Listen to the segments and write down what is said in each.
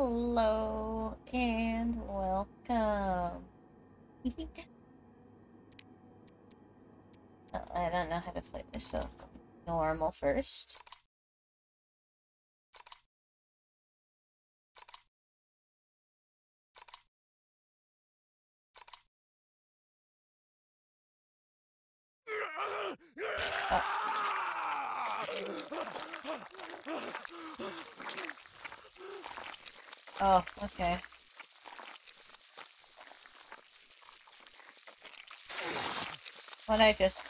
Hello and welcome. Oh, I don't know how to play this, so normal first. Oh, okay. What I just...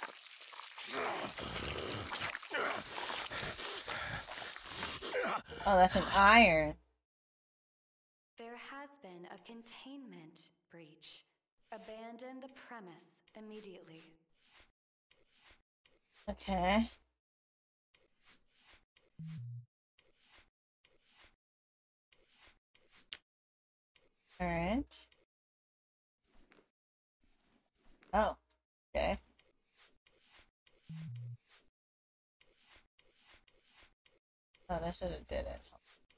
Oh, that's an iron. There has been a containment breach. Abandon the premise immediately. Okay. Alright. Oh, okay. Oh, that should have did it.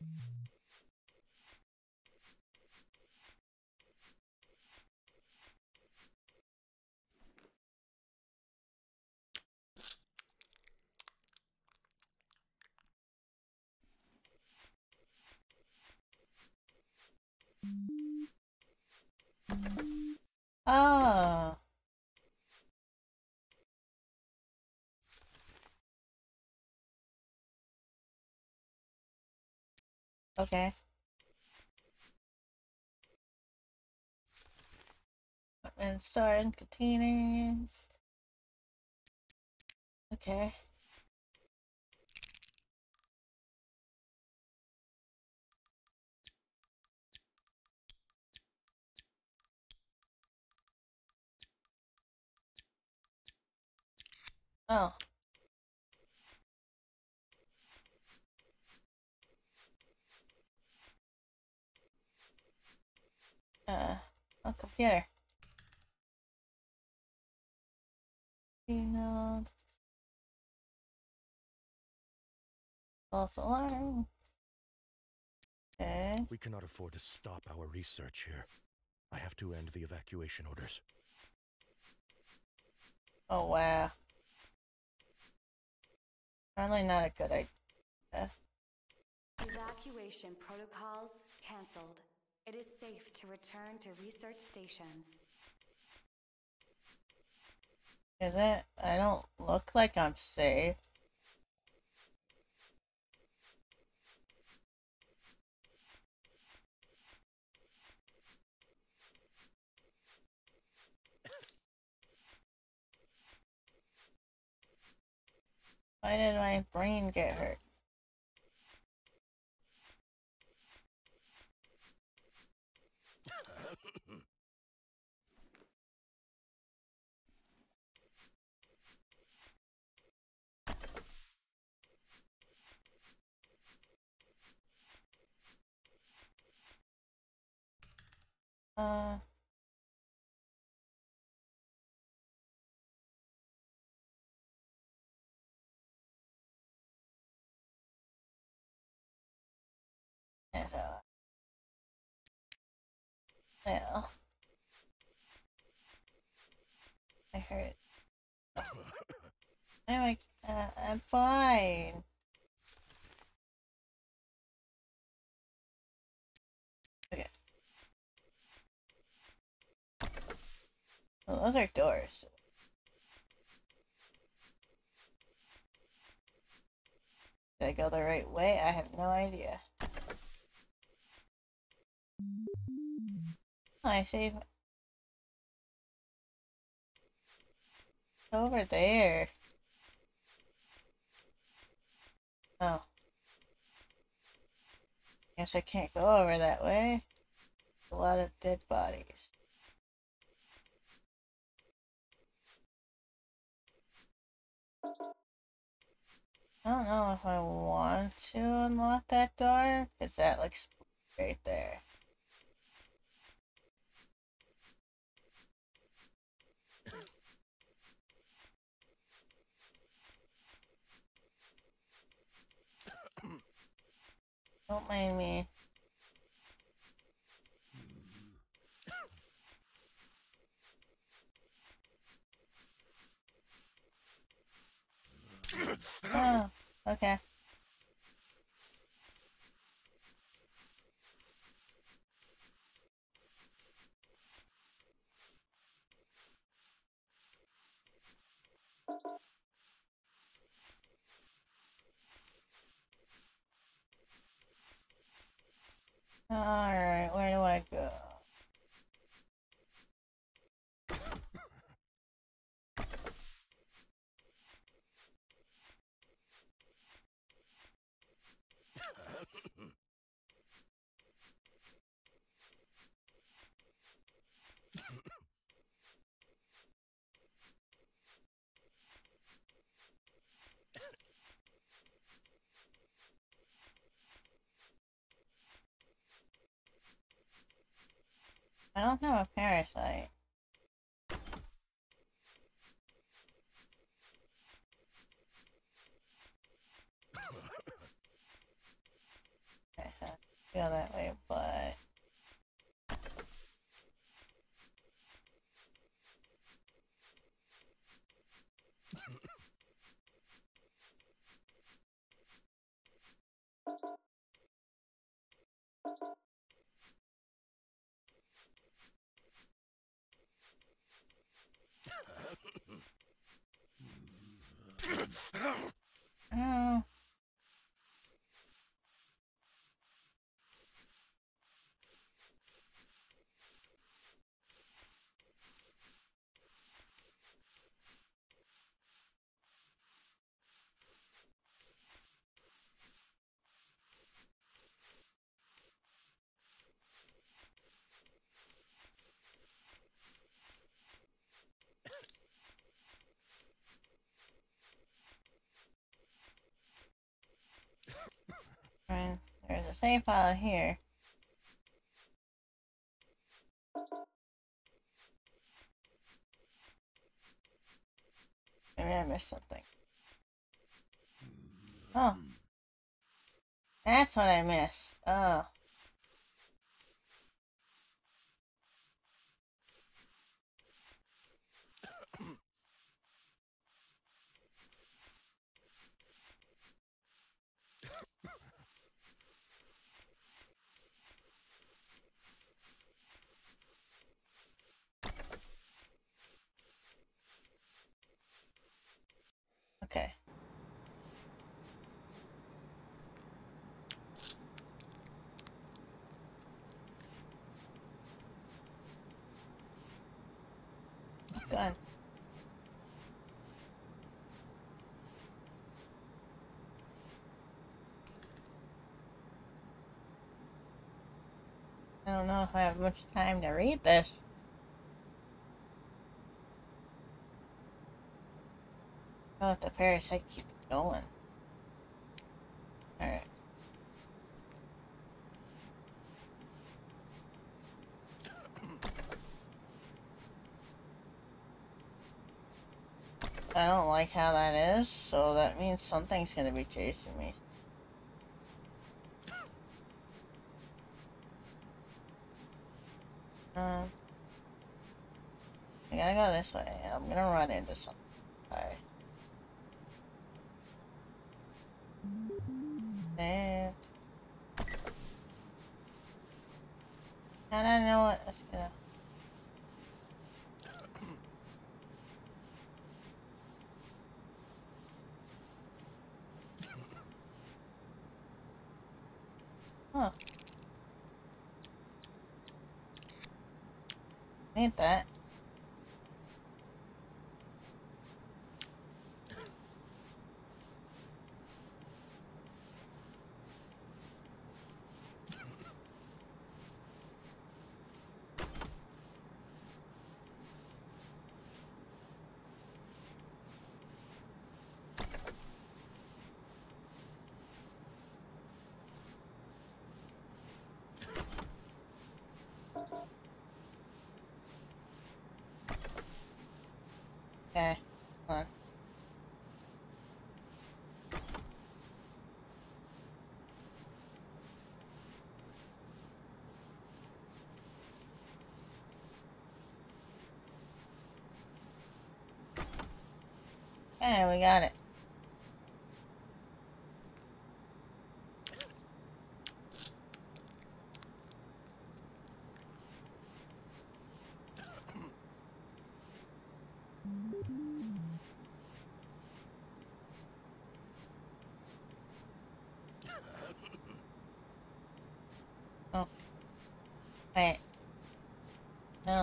Oh. Okay. And storing containers. Okay. Oh. Oh, computer. Field. False alarm. Okay. We cannot afford to stop our research here. I have to end the evacuation orders. Oh, wow. Probably not a good idea. Evacuation protocols cancelled. It is safe to return to research stations. Is it? I don't look like I'm safe. Why did my brain get hurt? Uh... Well, I hurt. I'm fine. Okay. Well, those are doors. Did I go the right way? I have no idea. Oh, I saved. Over there. Oh. Guess I can't go over that way. A lot of dead bodies. I don't know if I want to unlock that door, because that looks right there. Don't mind me. Okay. Alright, where do I go? I don't have a parasite. Okay, so I feel that way, but... Oh. Right. There's a save file here. Maybe I missed something. Oh. That's what I missed. Oh. Okay. Gun. I don't know if I have much time to read this. Oh, if the parasite keeps going. Alright. I don't like how that is, so that means something's gonna be chasing me. I gotta go this way. I'm gonna run into something. Alright. And... I don't know what it's gonna... Huh. Need that. Okay. Hold on. Okay, we got it.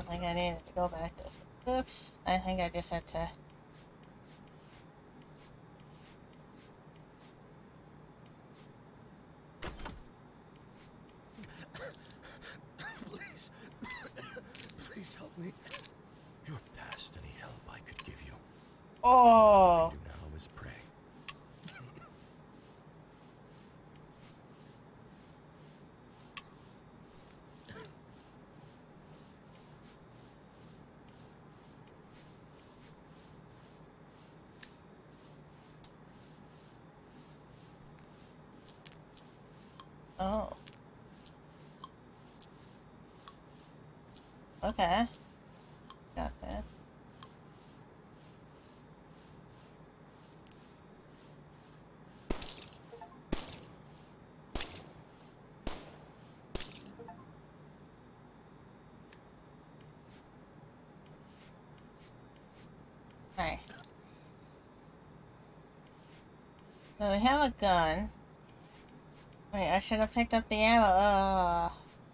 think I needed to go back this way. Oops. I think I just had to... Please. Please help me. You're past any help I could give you. Oh! All I do now is pray. Oh. Okay. Got that. Alright. So we have a gun. Wait, I should have picked up the ammo.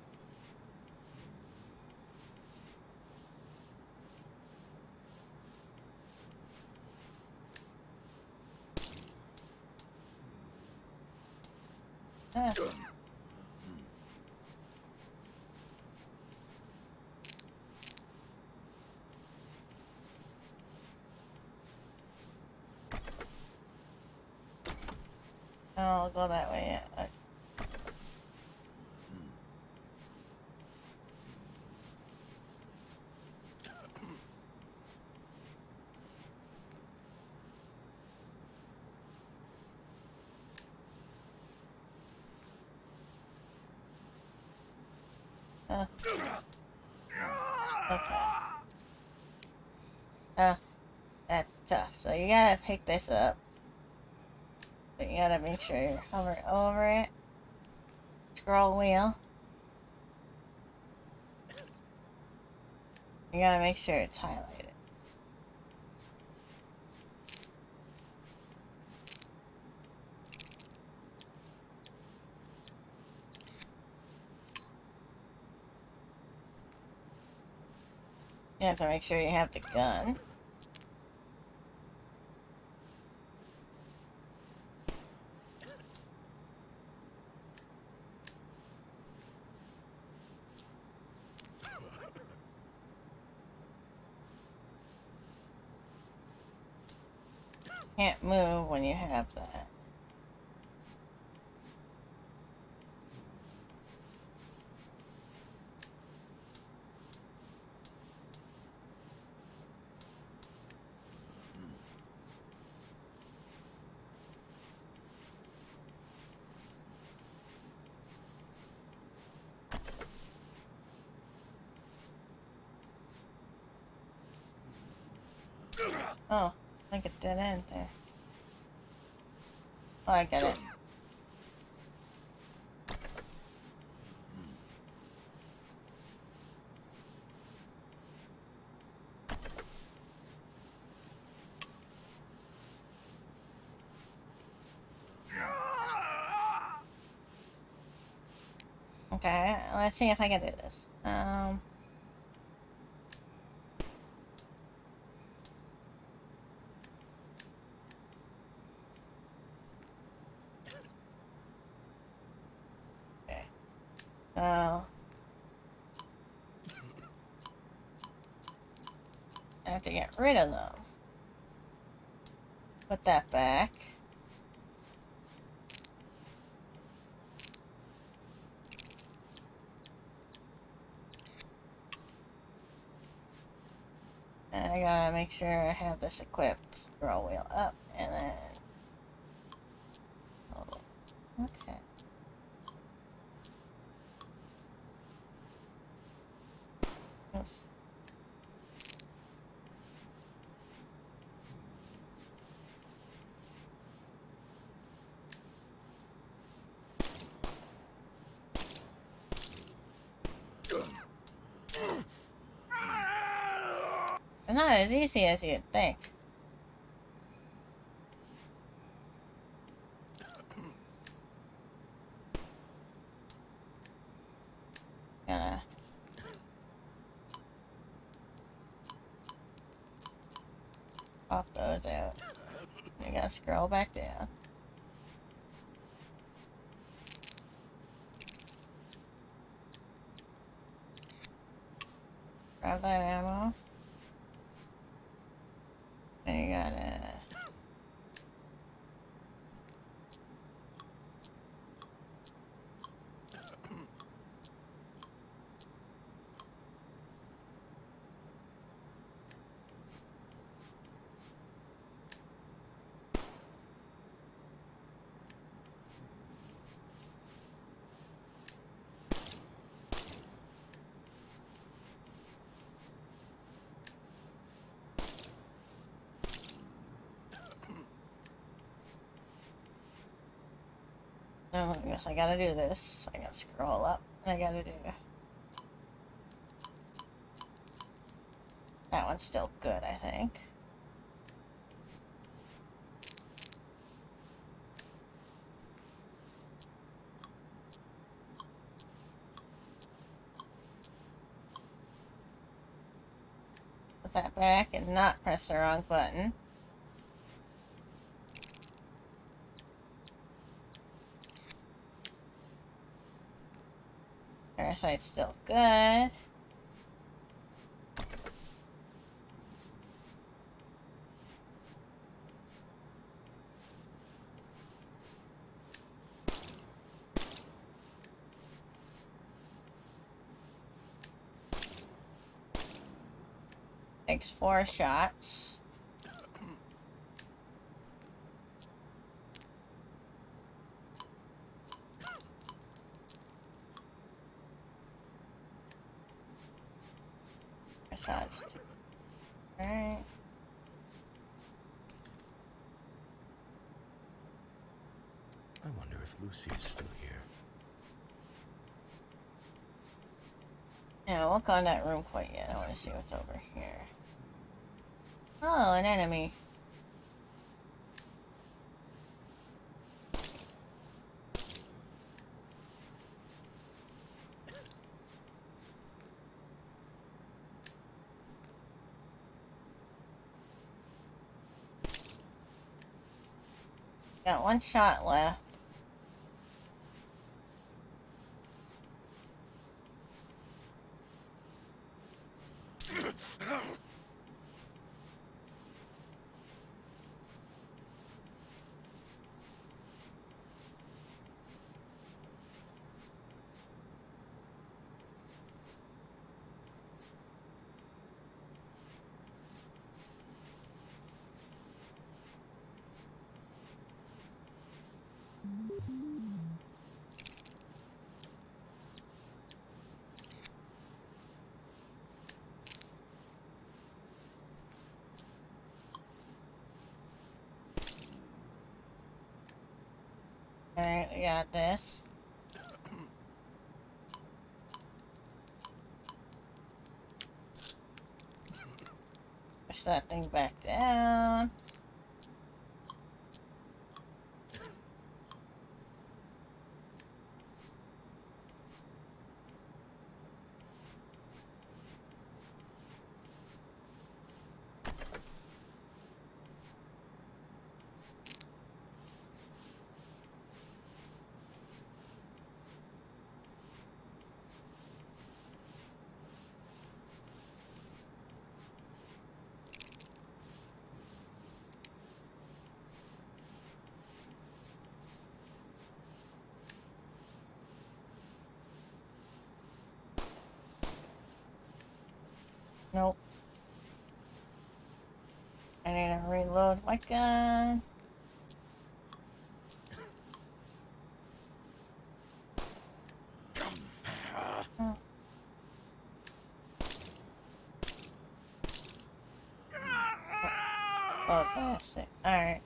Ah. I'll go that way. Yeah. Okay. That's tough. So you gotta pick this up. But you gotta make sure you're hovering over it. Scroll wheel. You gotta make sure it's highlighted. You have to make sure you have the gun. Can't move when you have that. Oh, I think it did end there. Oh, I get it. Okay, let's see if I can do this. Okay. So I have to get rid of them. Put that back. And I gotta make sure I have this equipped. Scroll wheel up and then... Oh, okay. Oops. It's not as easy as you'd think. Gonna... pop those out. You gotta scroll back down. Grab that ammo. And you gotta... Oh, I guess I gotta do this. I gotta scroll up. I gotta do... That one's still good, I think. Put that back and not press the wrong button. Parasite's still good. Takes 4 shots. Shots. Alright. I wonder if Lucy is still here. Yeah, I won't go in that room quite yet. I want to see what's over here. Oh, an enemy. Got 1 shot left. Alright, we got this. Push that thing back down. Nope. I need to reload my gun. Oh, that's it. Alright.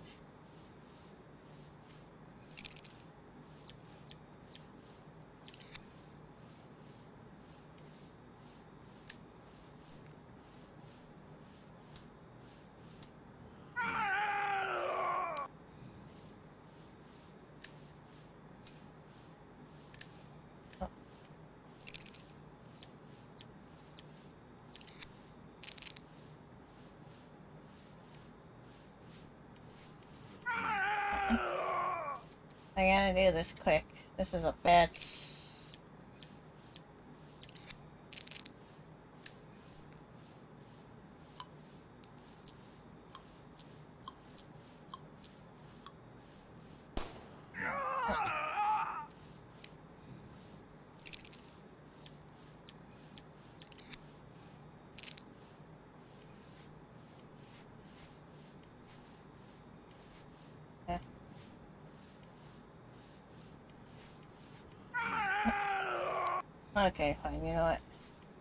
I gotta do this quick. This is a bad Okay, fine, you know what?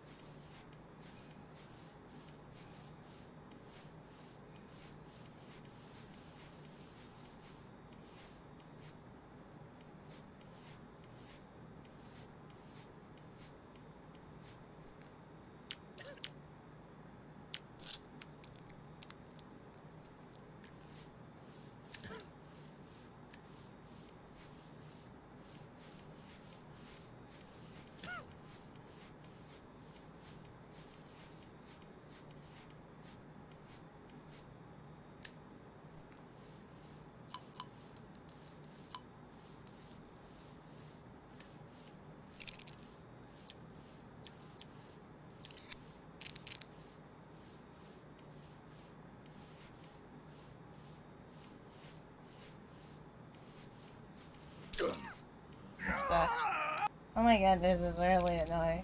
Stuck. Oh my god, this is really annoying.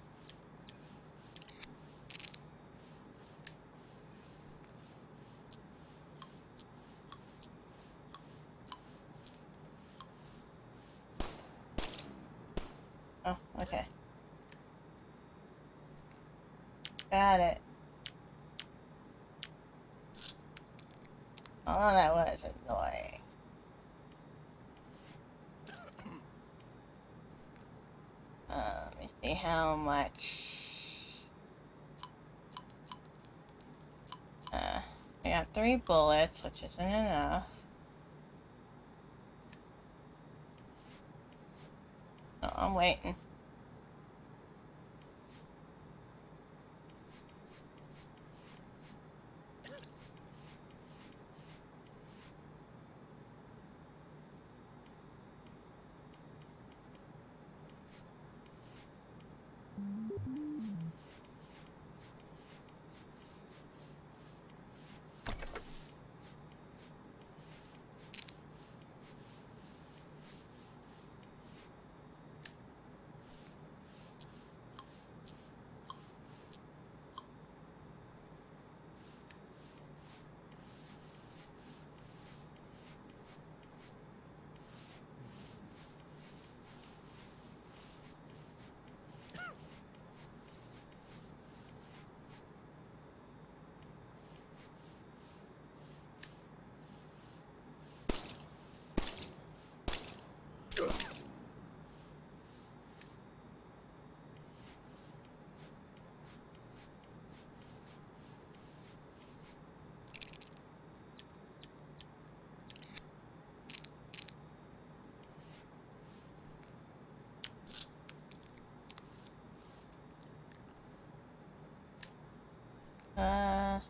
Oh, okay. Got it. Oh, that was annoying. Let me see how much. I got 3 bullets, which isn't enough. Oh, I'm waiting. Uh...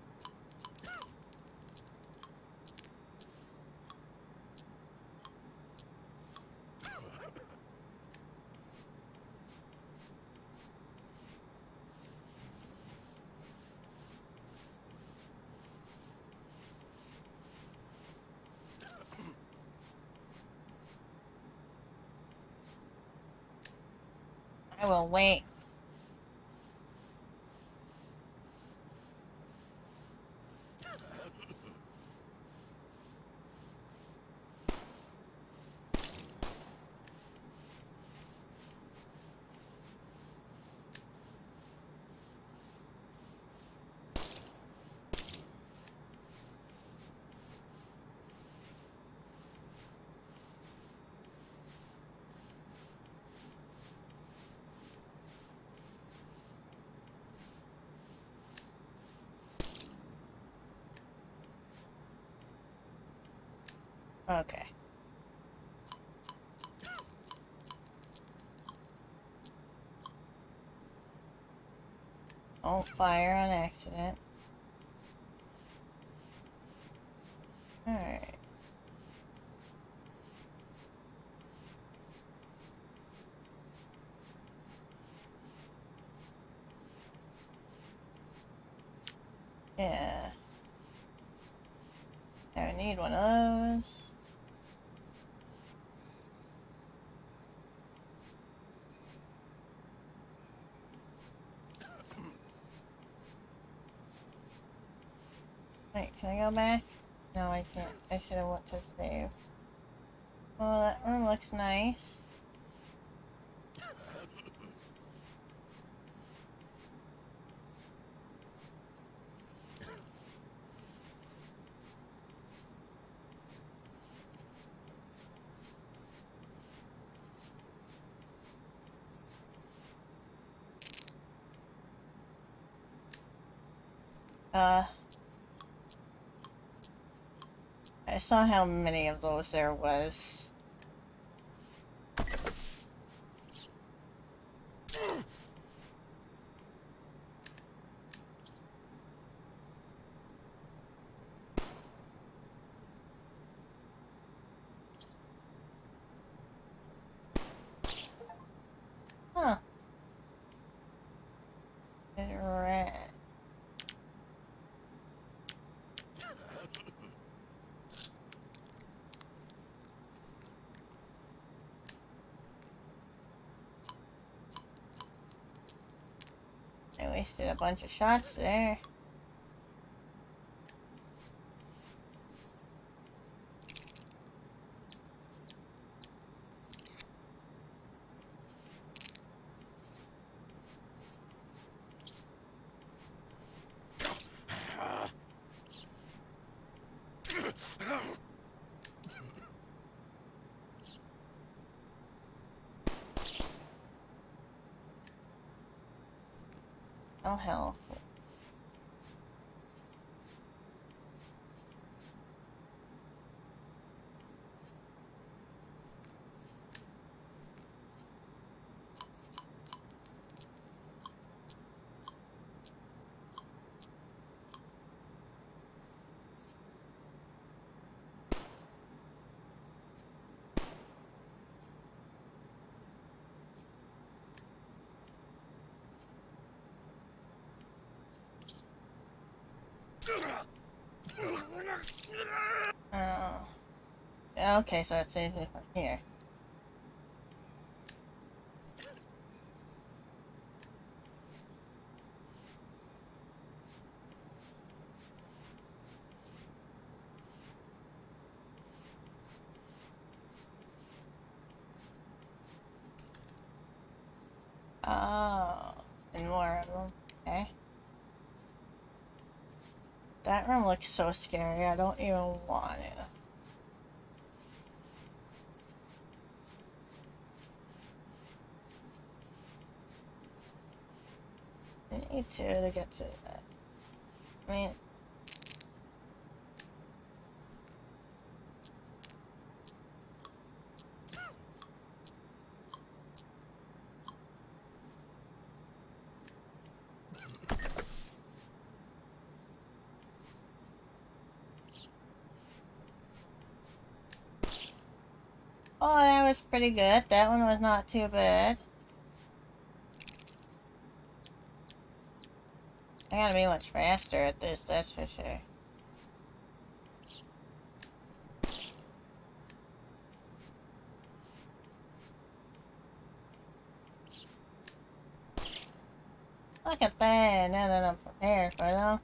I will wait. Okay. Don't fire on accident. Alright. Yeah. I need one of those. Wait, can I go back? No, I can't. I should have went to save. Well, that room looks nice. I saw how many of those there was. Huh. Rat. I wasted a bunch of shots there. Oh hell. Oh. Okay, so it's easy from here. Oh, and more of them. Okay. That room looks so scary, I don't even want to. I need to get to that. I mean... Oh, that was pretty good. That one was not too bad. I gotta be much faster at this, that's for sure. Look at that, now that I'm prepared for them.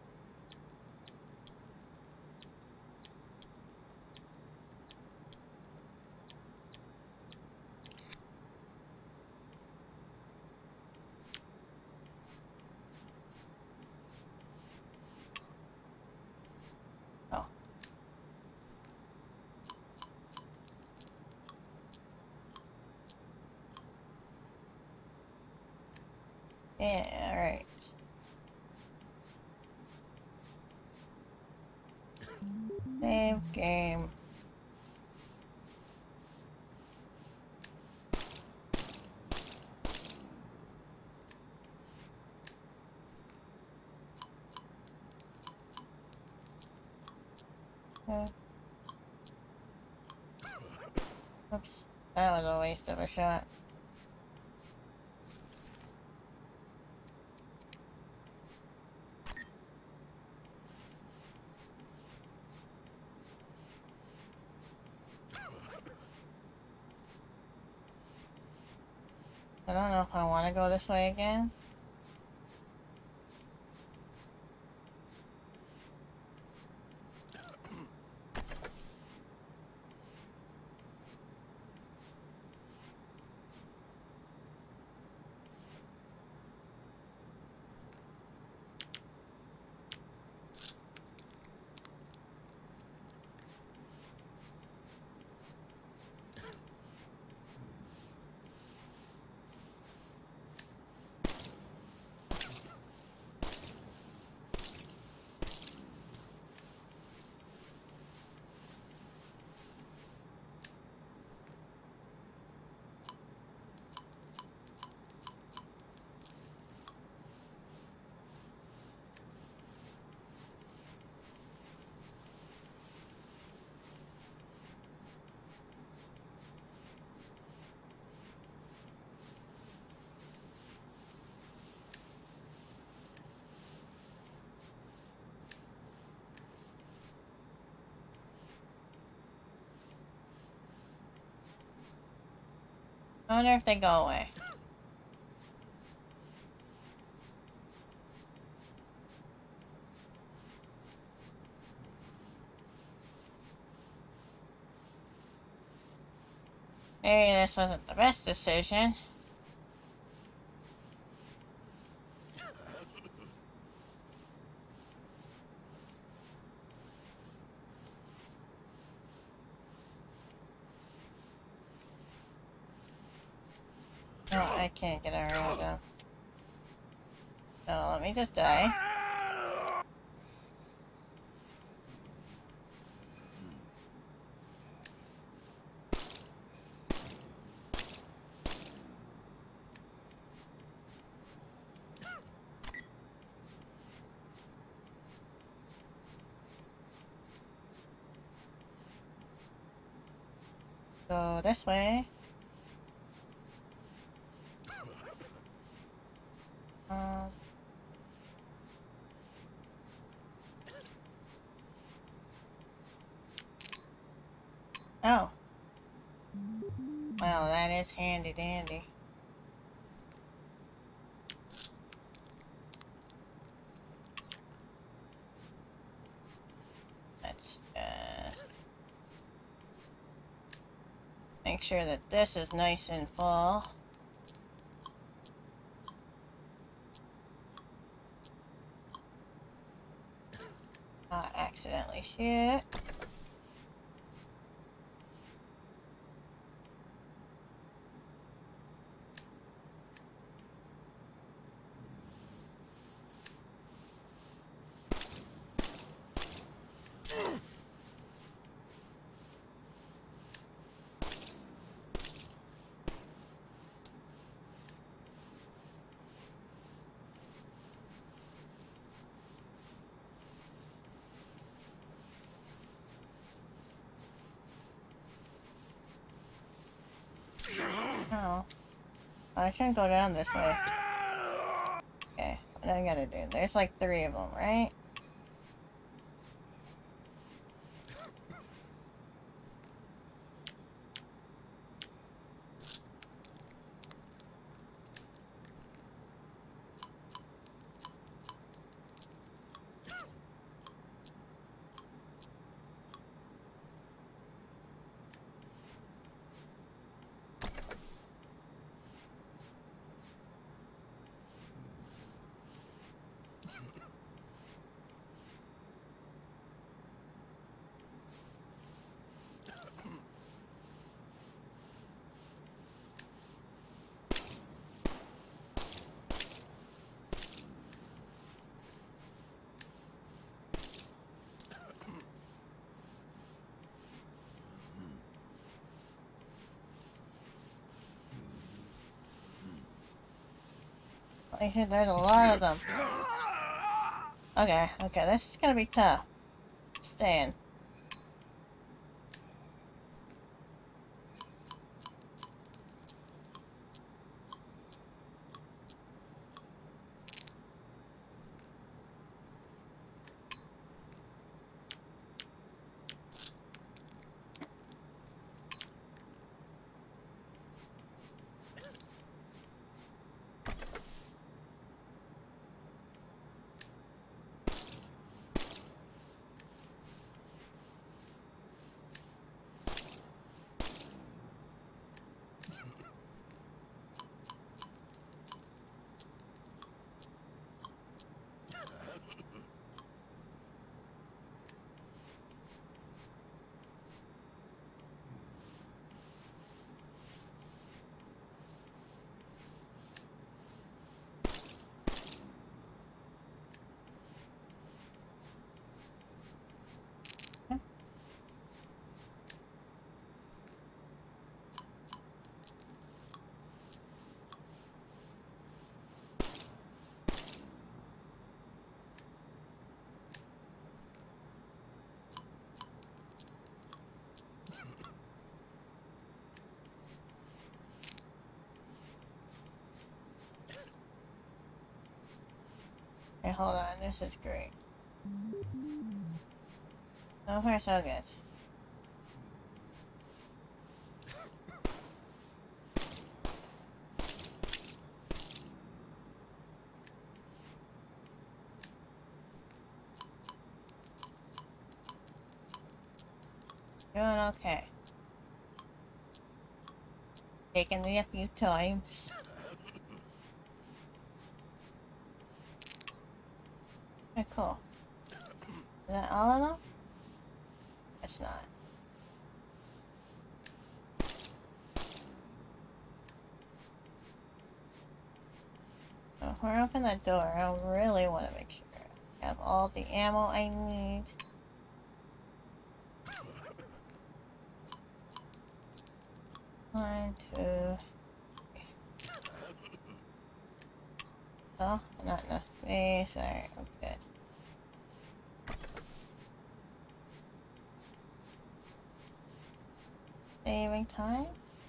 Oh. Yeah, alright. Save game. Okay. Oops. That was a waste of a shot. I don't know if I want to go this way again. I wonder if they go away. Maybe this wasn't the best decision. No, I can't get around them. No, let me just die. Go this way. Oh. Well, that is handy dandy. Let's make sure that this is nice and full. Not accidentally shoot. Oh. I shouldn't go down this way. Okay, what do I gotta do? There's like 3 of them, right? There's a lot of them. Okay, this is gonna be tough. Staying. Okay, hold on. This is great. So far, so good. Doing okay. Taking me a few times. Okay, cool. Is that all of them? It's not. So if we open that door, I really want to make sure I have all the ammo I need. One, two. Oh, not enough space. Alright, I'm good. Saving time.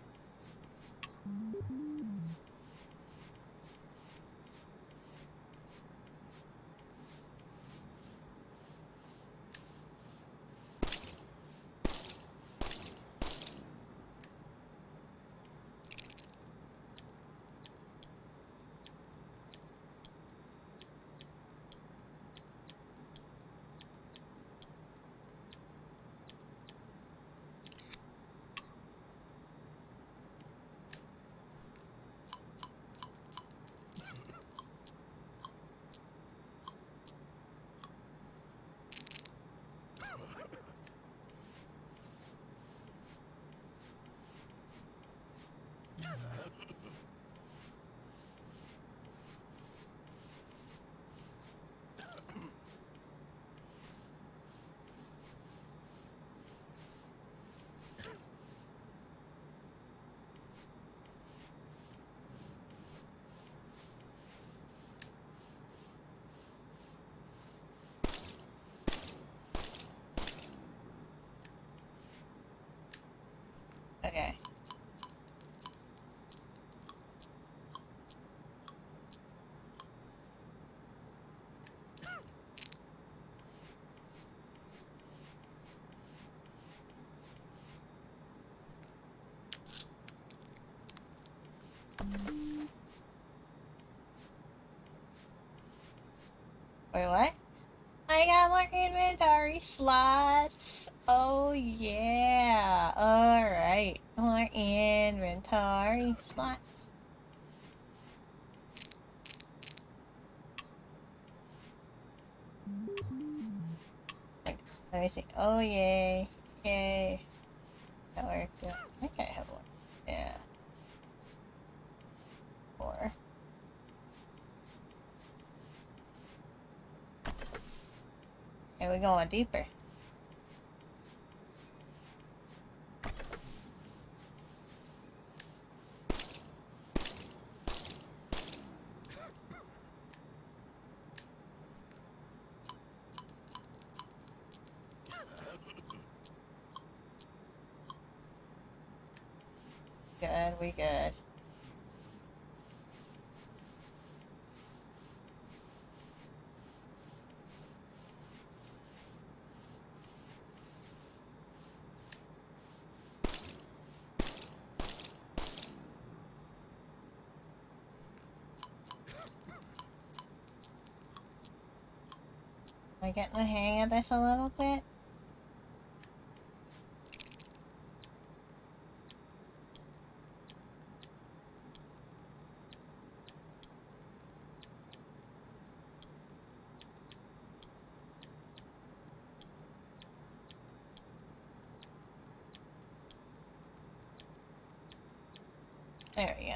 Okay. Wait, what? I got more inventory slots. Oh yeah. Alright. More inventory slots. Like, let me see. Oh yay. Yay. That worked. I think I have one. Yeah. 4. Okay, we're going deeper. Good, we good. Am I getting the hang of this a little bit? There we go.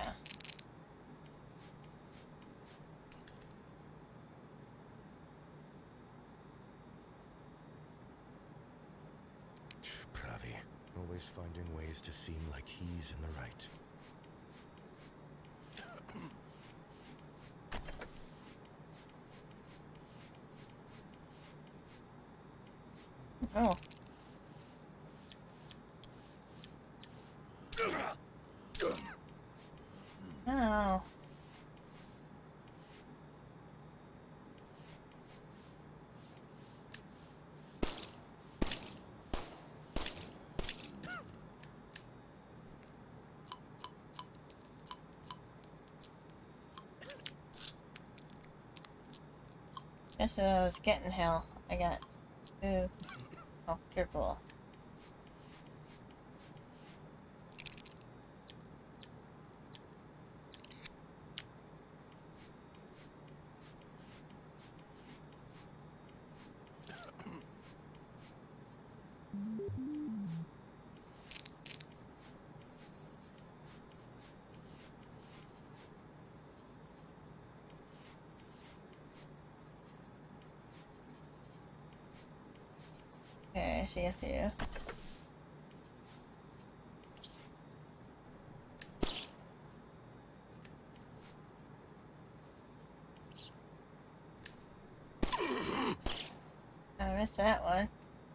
Pravi, always finding ways to seem like he's in the right. Oh. Oh. Guess I was getting hell. I got too comfortable. Okay, I see a few. I missed that one.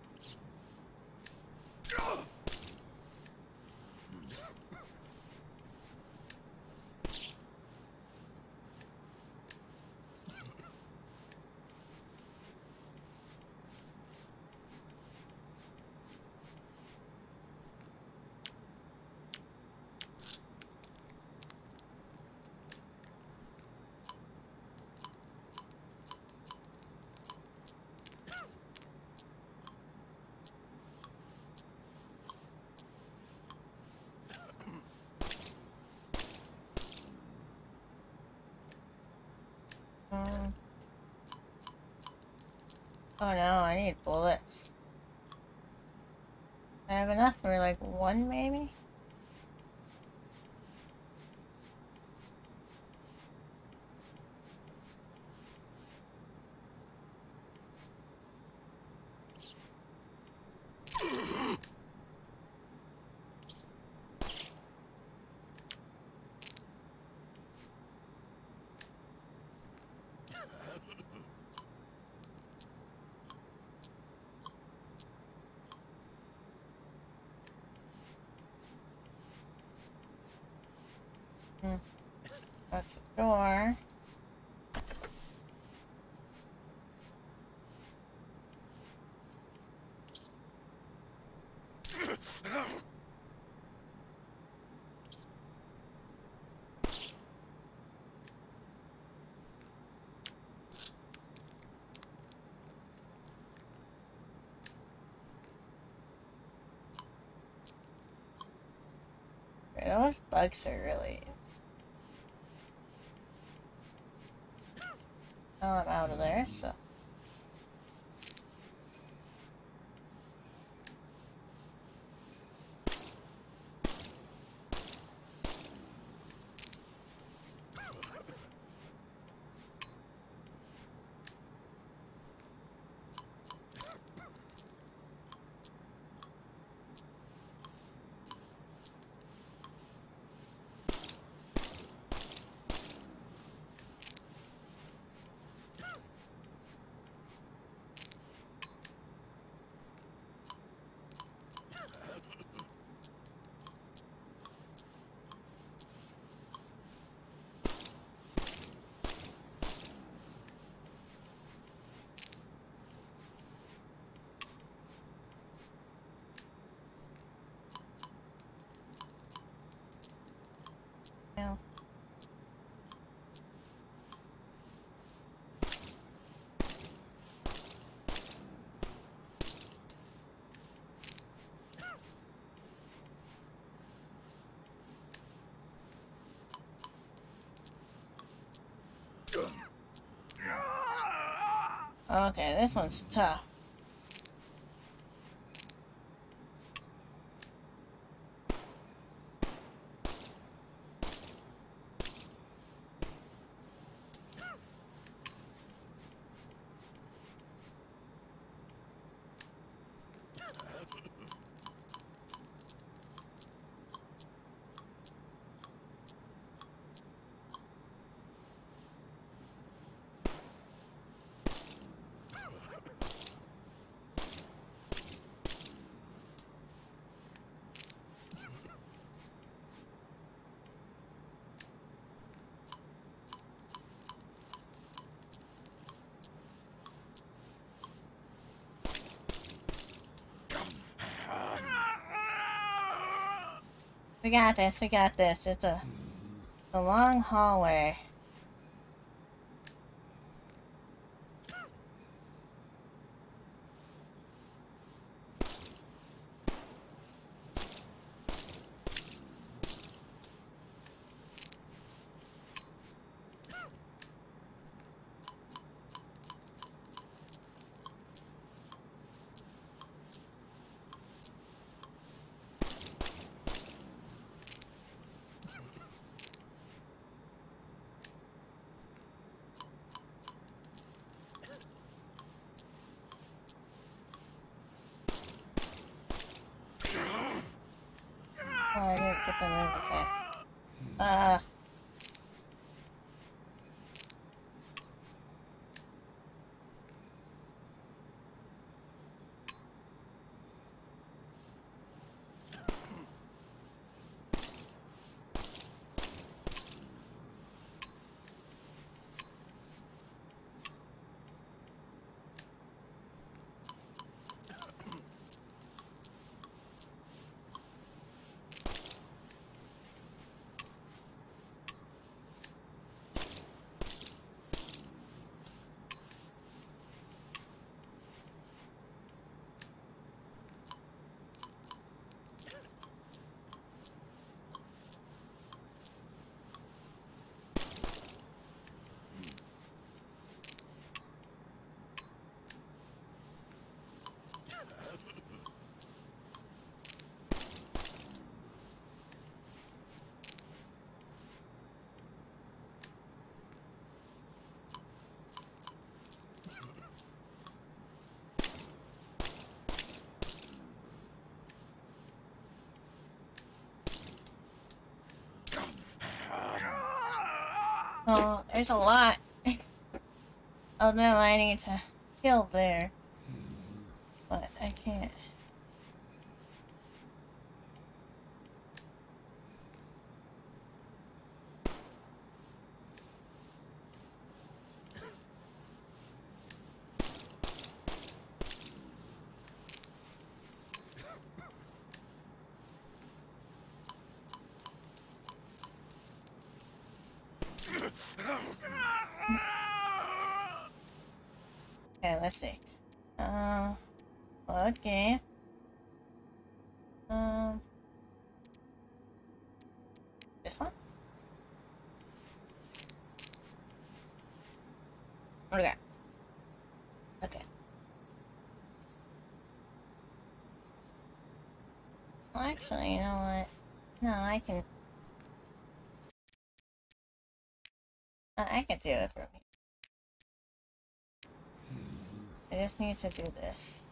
Oh no, I need bullets. I have enough for like one, maybe? That's the door. Those bugs are really... Oh, I'm out of there, so... No. Okay, this one's tough. We got this, we got this. It's a long hallway. Oh, I didn't get the move attack. Oh, there's a lot. Oh no, I need to kill there. But I can't. Okay, let's see. Load game. This one? Okay. Okay. Well, actually, you know what? No, I can do it for me. I just need to do this.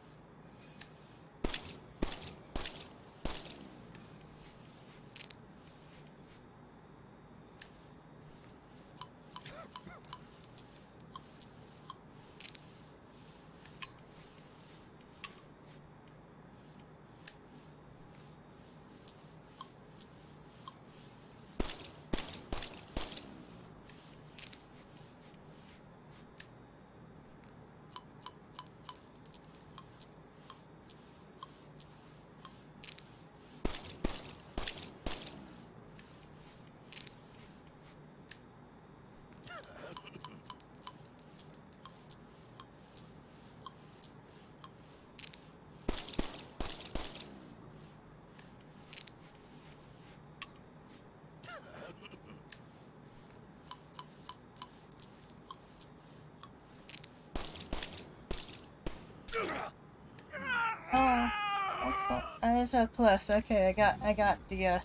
Oh, okay. I was so close. Okay, I got the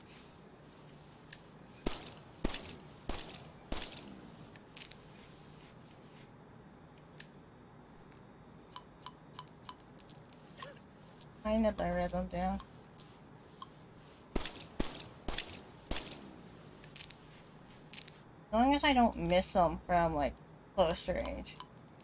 kind of the rhythm down. As long as I don't miss them from like close range.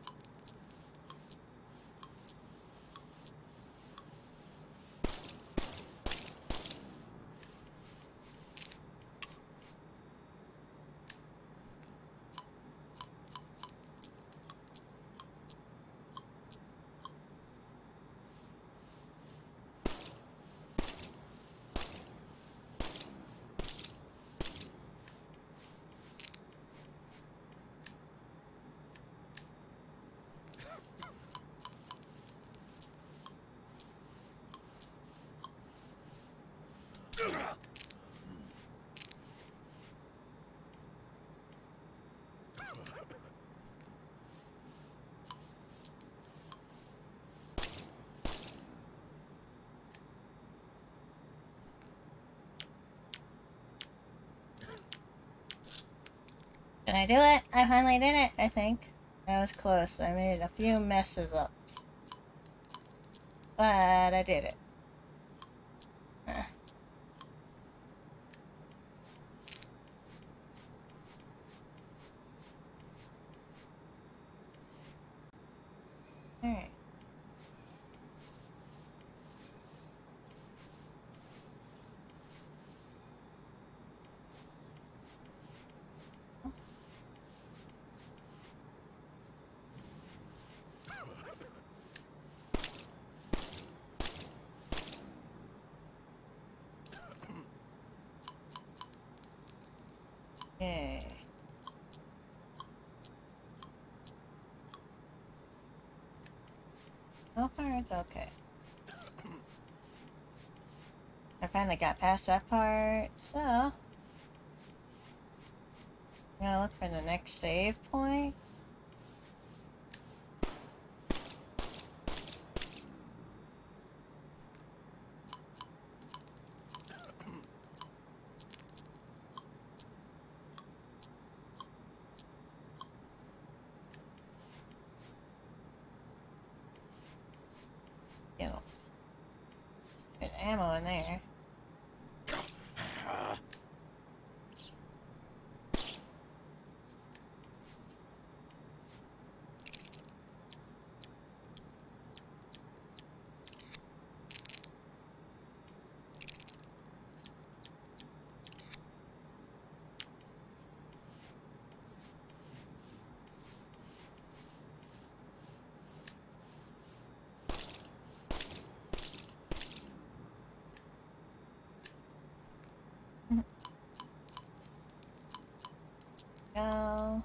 Did I do it? I finally did it, I think. That was close. I made a few messes up. But I did it. Okay. So far it's okay. I finally got past that part, so I'm gonna look for the next save point. You know, there's ammo in there. Go.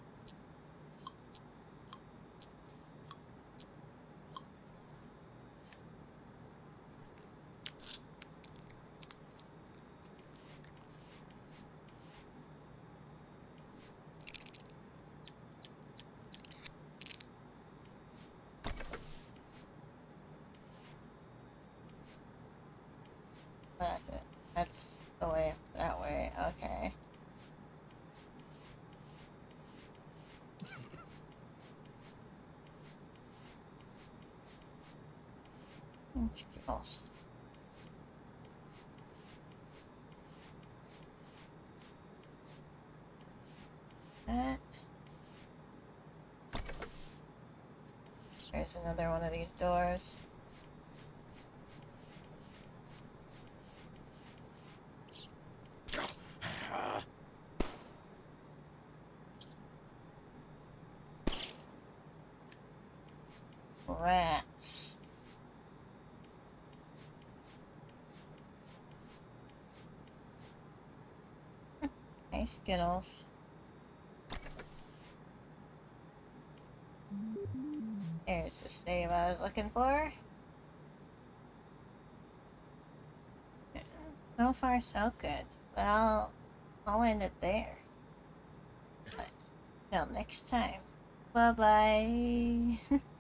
That's it. That's the way, that way, okay. Skills. That. There's another one of these doors. Rats. Hey, Skittles. There's the save I was looking for. So far, so good. Well, I'll end it there. But, till next time. Bye-bye.